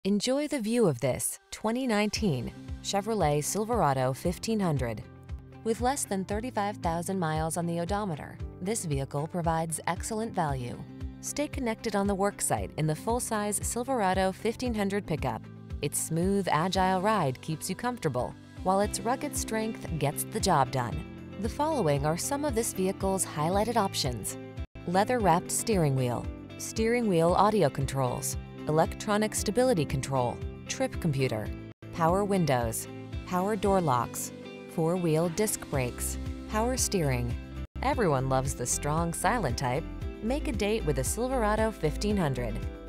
Enjoy the view of this 2019 Chevrolet Silverado 1500. With less than 35,000 miles on the odometer, this vehicle provides excellent value. Stay connected on the worksite in the full-size Silverado 1500 pickup. Its smooth, agile ride keeps you comfortable, while its rugged strength gets the job done. The following are some of this vehicle's highlighted options: leather-wrapped steering wheel audio controls, electronic stability control, trip computer, power windows, power door locks, four-wheel disc brakes, power steering. Everyone loves the strong, silent type. Make a date with a Silverado 1500.